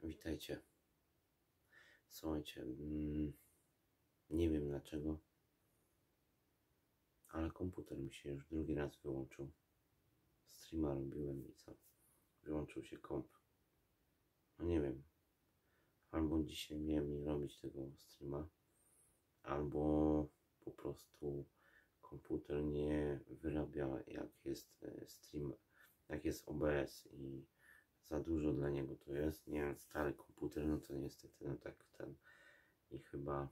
Witajcie. Słuchajcie, nie wiem dlaczego, ale komputer mi się już drugi raz wyłączył. Streama robiłem i co? Wyłączył się komp. No nie wiem. Albo dzisiaj miałem nie robić tego streama, albo po prostu komputer nie wyrabia jak jest stream, jak jest OBS i za dużo dla niego to jest. Nie wiem, stary komputer, no to niestety, no tak ten. I chyba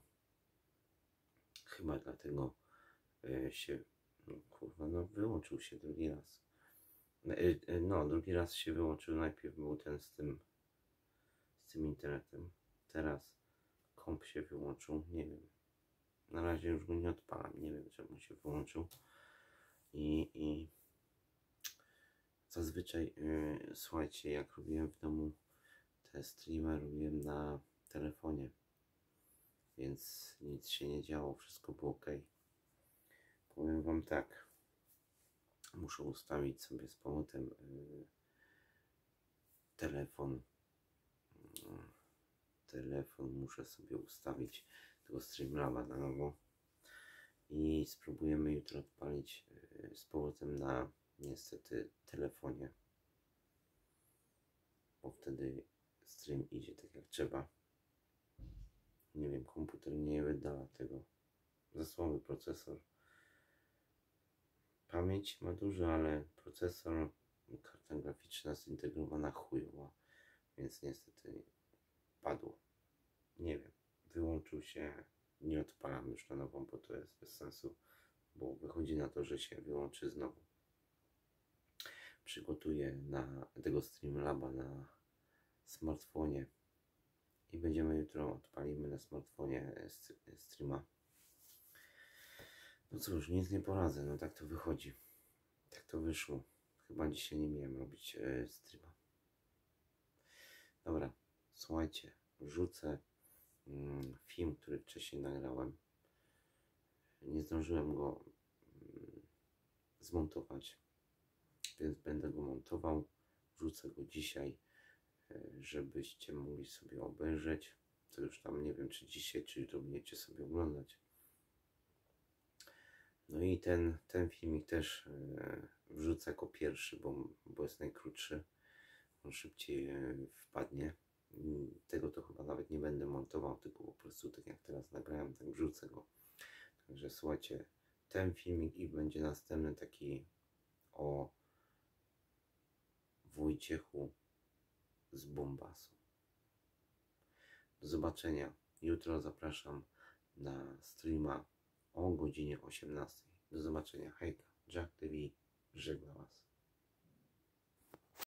dlatego się, no kurwa, no wyłączył się drugi raz. No, drugi raz się wyłączył, najpierw był ten z tym internetem, teraz komp się wyłączył, nie wiem. Na razie już go nie odpalam, nie wiem czemu się wyłączył. I zazwyczaj, słuchajcie, jak robiłem w domu te streamy, robiłem na telefonie, więc nic się nie działo, wszystko było ok. Powiem wam tak, muszę ustawić sobie z powrotem telefon muszę sobie ustawić tego Streamlaba na nowo i spróbujemy jutro odpalić z powrotem na niestety telefonie, bo wtedy stream idzie tak jak trzeba. Nie wiem, komputer nie wydała tego, za słaby procesor. Pamięć ma dużo, ale procesor, karta graficzna zintegrowana chujowa, więc niestety padło. Nie wiem, wyłączył się, nie odpalam już na nową, bo to jest bez sensu, bo wychodzi na to, że się wyłączy znowu. Przygotuję na tego Streamlaba na smartfonie i będziemy jutro, odpalimy na smartfonie streama. No cóż, nic nie poradzę, no tak to wychodzi. Tak to wyszło. Chyba dzisiaj nie miałem robić streama. Dobra, słuchajcie, wrzucę film, który wcześniej nagrałem. Nie zdążyłem go zmontować, więc będę go montował. Wrzucę go dzisiaj, żebyście mogli sobie obejrzeć. To już tam nie wiem, czy dzisiaj, czy jutro będziecie sobie oglądać. No i ten filmik też wrzucę jako pierwszy, bo jest najkrótszy. On szybciej wpadnie. Tego to chyba nawet nie będę montował, tylko po prostu tak jak teraz nagrałem, tak wrzucę go. Także słuchajcie, ten filmik i będzie następny taki o Wojciechu z Bombasu. Do zobaczenia. Jutro zapraszam na streama o godzinie 18. Do zobaczenia. Hejka. Jack TV żegna Was.